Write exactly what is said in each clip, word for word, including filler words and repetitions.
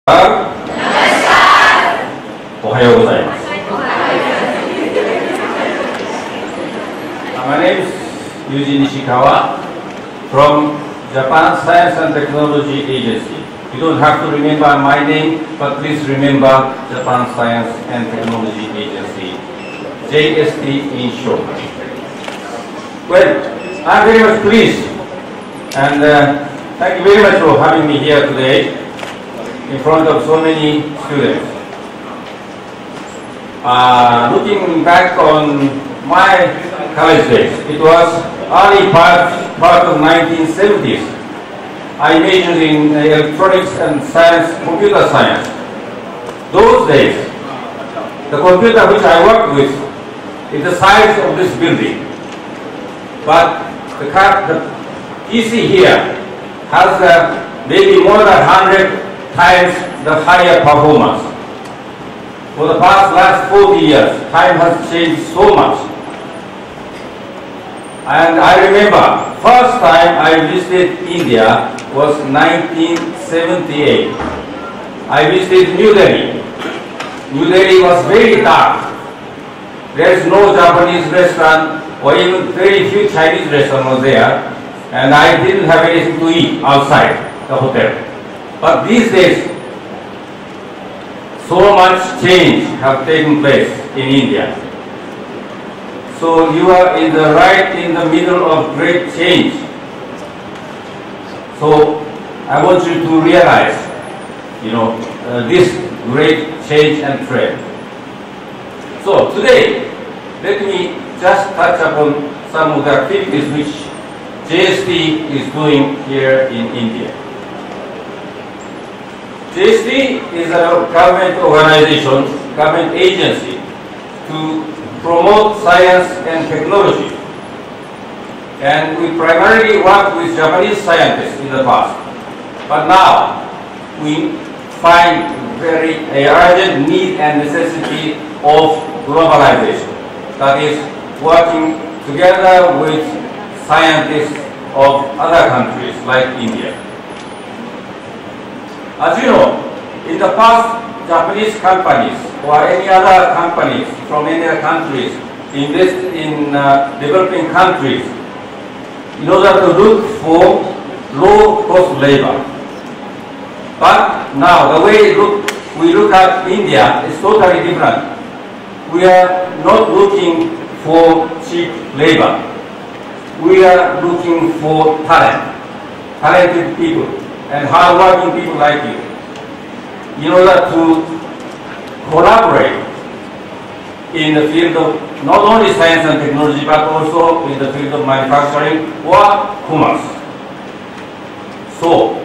おはようございます。My name is Yuji Nishikawa from Japan Science and Technology Agency. You don't have to remember my name, but please remember Japan Science and Technology Agency, J S T in short. Well, I'm very much pleased, and uh, thank you very much for having me here today in front of so many students. Uh, looking back on my college days, it was early part, part of nineteen seventies. I majored in electronics and science, computer science. Those days, the computer which I worked with is the size of this building. But the, car, the P C here has uh, maybe more than one hundred times the higher performance. For the past last forty years, time has changed so much. And I remember, first time I visited India was nineteen seventy-eight. I visited New Delhi. New Delhi was very dark. There is no Japanese restaurant or even very few Chinese restaurants there. And I didn't have anything to eat outside the hotel. But these days, so much change have taken place in India. So you are in the right in the middle of great change. So I want you to realize, you know, uh, this great change and trend. So today, let me just touch upon some of the activities which J S T is doing here in India. J S T is a government organization, government agency to promote science and technology. And we primarily work with Japanese scientists in the past. But now we find very urgent need and necessity of globalization. That is, working together with scientists of other countries like India. As you know, in the past, Japanese companies or any other companies from any other countries invest in uh, developing countries in order to look for low-cost labor. But now, the way look, we look at India is totally different. We are not looking for cheap labor. We are looking for talent, talented people, and hard-working people like you, in order to collaborate in the field of not only science and technology, but also in the field of manufacturing or commerce. So,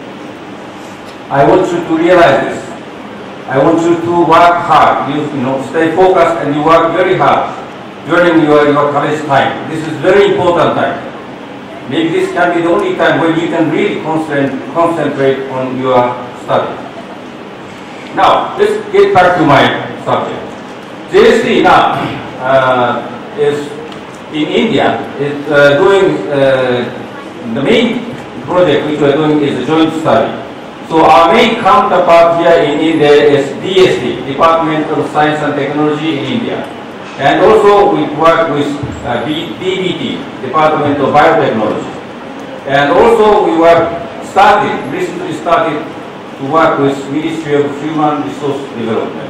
I want you to realize this. I want you to work hard, you, you know, stay focused, and you work very hard during your, your college time. This is very important time. Maybe this can be the only time when you can really concentrate, concentrate on your study. Now, let's get back to my subject. J S T now uh, is in India, is uh, doing, uh, the main project which we are doing is a joint study. So our main counterpart here in India is D S T, Department of Science and Technology in India. And also we work with uh, D B T, Department of Biotechnology. And also we were started, recently started to work with Ministry of Human Resource Development.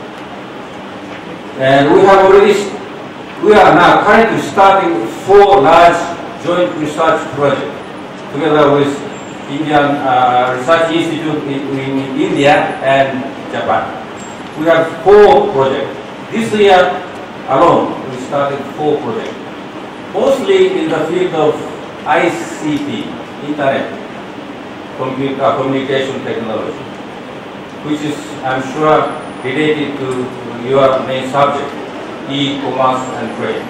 And we have already, we are now currently starting four large joint research projects together with Indian uh, Research Institute in, in India and Japan. We have four projects. This year alone, we started four projects, mostly in the field of I C T, Internet, computer, communication technology, which is, I'm sure, related to your main subject, e-commerce and trade.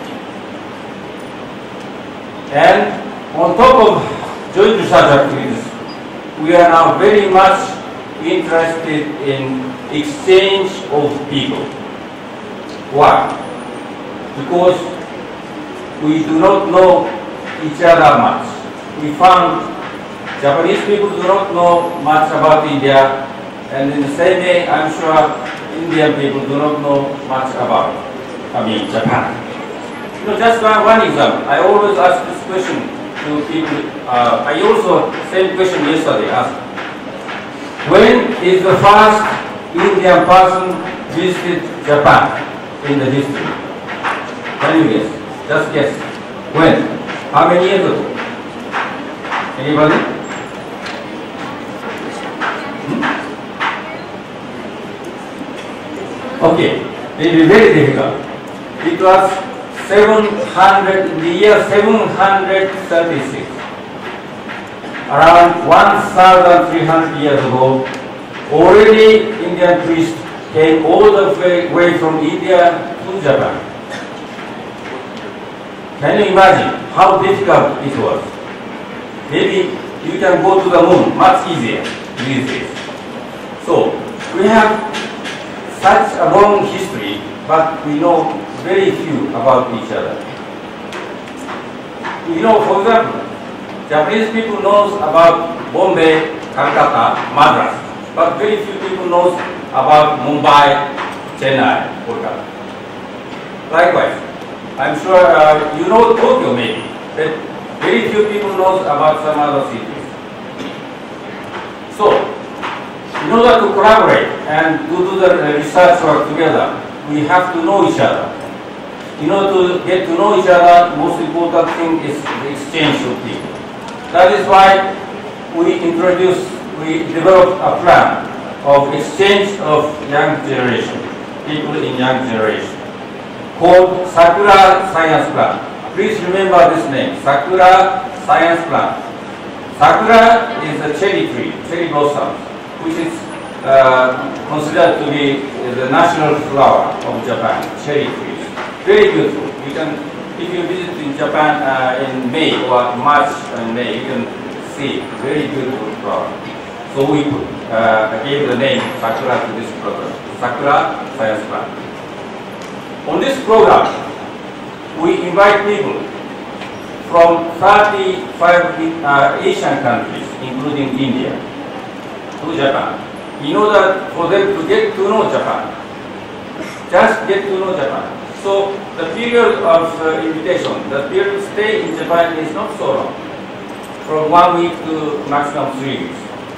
And on top of joint research activities, we are now very much interested in exchange of people. Why? Because we do not know each other much. We found Japanese people do not know much about India, And in the same way, I'm sure Indian people do not know much about, I mean, Japan. You know, just one, one example. I always ask this question to people. Uh, I also, same question yesterday asked. When is the first Indian person visited Japan in the history? Can you guess? Just guess. When? How many years ago? Anybody? Hmm? Okay, it will be very difficult. It was seven hundred, in the year seven hundred thirty-six. Around one thousand three hundred years ago, already Indian priests came all the way, way from India to Japan. Can you imagine how difficult it was? Maybe you can go to the moon much easier these days. So, we have such a long history, but we know very few about each other. You know, for example, Japanese people knows about Bombay, Calcutta, Madras, but very few people knows about Mumbai, Chennai, Kolkata. Likewise, I'm sure uh, you know Tokyo maybe, but very few people knows about some other cities. So, in order to collaborate and to do the research work together, we have to know each other. In order to get to know each other, most important thing is the exchange of people. That is why we introduced, we developed a plan of exchange of young generation, people in young generation, called Sakura Science Plan. Please remember this name, Sakura Science Plan. Sakura is a cherry tree, cherry blossom, which is uh, considered to be the national flower of Japan, cherry trees. Very beautiful. You can, if you visit in Japan uh, in May or March and May, you can see very beautiful flower. So we uh, gave the name Sakura to this program, Sakura Science Plan. On this program, we invite people from thirty-five uh, Asian countries, including India, to Japan, in order for them to get to know Japan. Just get to know Japan. So the period of uh, invitation, the period of stay in Japan is not so long, from one week to maximum three weeks.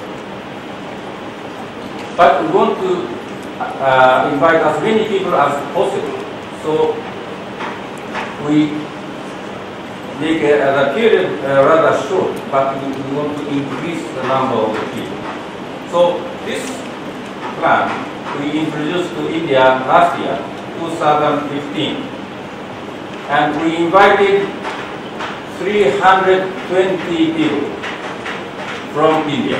But we want to uh, invite as many people as possible. So we make a, the period uh, rather short, but we, we want to increase the number of the people. So this plan we introduced to India last year, two thousand fifteen, and we invited three hundred twenty people from India.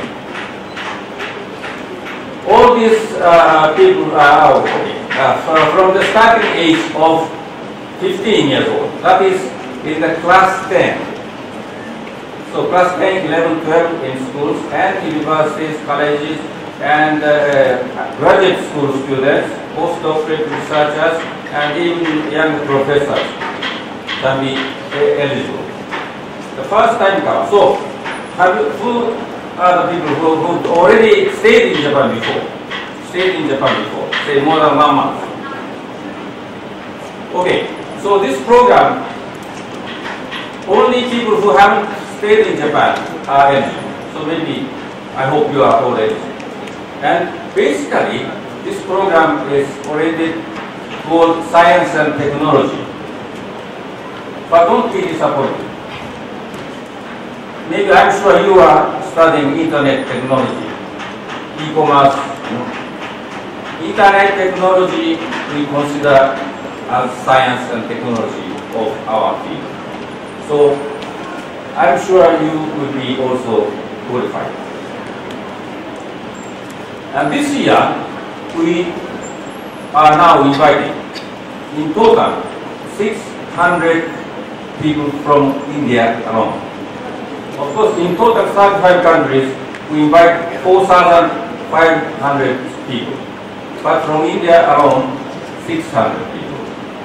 All these uh, people are okay, uh, from the starting age of fifteen years old, that is in the class ten. So class ten, eleven, twelve in schools and universities, colleges, and uh, graduate school students, postdoctorate researchers, and even young professors can be uh, eligible. The first time comes. So, have you, who are the people who, who already stayed in Japan before? Stayed in Japan before, say more than one month. Okay, so this program, only people who haven't stayed in Japan are eligible. So maybe, I hope you are all eligible. And basically, this program is oriented toward science and technology. But don't be disappointed. Maybe I'm sure you are studying internet technology, e-commerce. You know. Internet technology we consider as science and technology of our field. So I'm sure you will be also qualified. And this year, we are now inviting, in total, six hundred people from India alone. Of course, in total thirty-five countries, we invite four thousand five hundred people. But from India alone, six hundred people.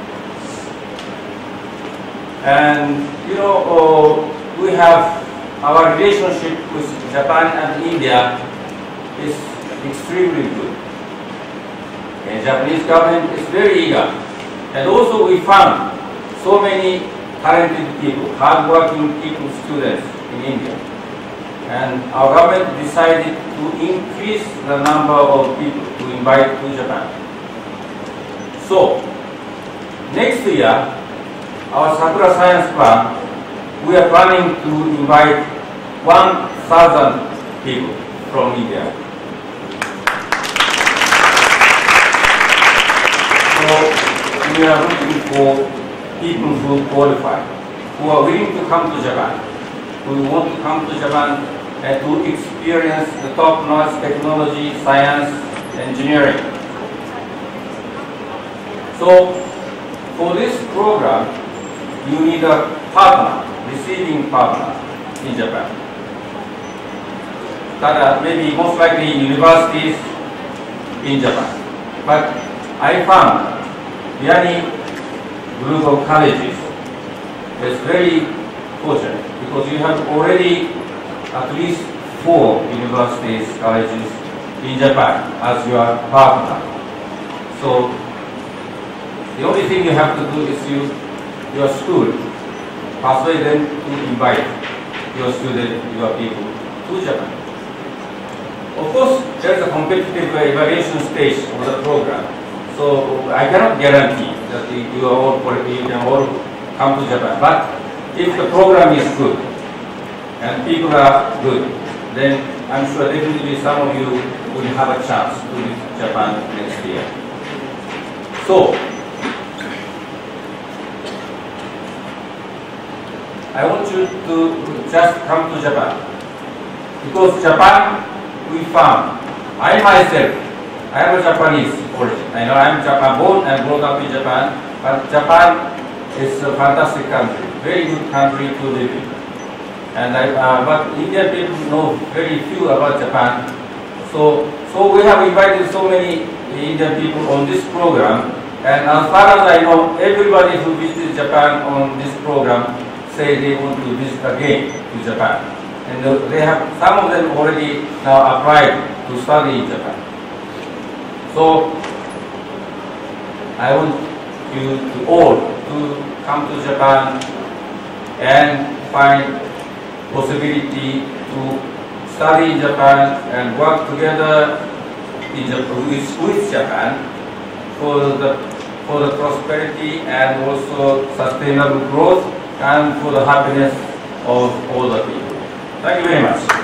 And, you know, uh, we have our relationship with Japan and India is extremely good. And Japanese government is very eager. And also we found so many talented people, hardworking people, students in India. And our government decided to increase the number of people to invite to Japan. So, next year, our Sakura Science Plan, we are planning to invite one thousand people from India. So, we are looking for people who qualify, who are willing to come to Japan, who want to come to Japan and to experience the top-notch technology, science, engineering. So, for this program, you need a partner, receiving partner in Japan. That are maybe most likely universities in Japan. But I found Vianney group of colleges is very fortunate because you have already at least four universities, colleges in Japan as your partner. So the only thing you have to do is you, your school, persuade them to invite your students, your people to Japan. Of course, there is a competitive evaluation stage of the program. So I cannot guarantee that you, are all, you can all come to Japan. But if the program is good and people are good, then I'm sure definitely some of you will have a chance to visit Japan next year. So, I want you to just come to Japan. Because Japan, we found, I myself, I am a Japanese origin. I know I am Japan, born and brought up in Japan, but Japan is a fantastic country, very good country to live in. And I, uh, but Indian people know very few about Japan. So, so we have invited so many Indian people on this program. And as far as I know, everybody who visits Japan on this program say they want to visit again to Japan. And they have, some of them already now applied to study in Japan. So, I want you to all to come to Japan and find possibility to study in Japan and work together in Japan, with, with Japan for the, for the prosperity and also sustainable growth and for the happiness of all the people. Thank you very much.